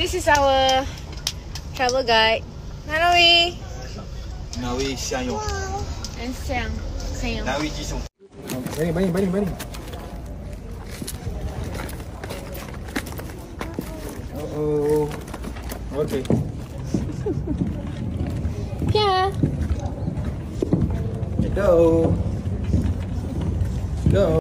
this is our travel guide. Nanawi. 哪位相拥？ And Siang. Siang. 哪位寄送？ Baling. Oh. Okay. Yeah. Go.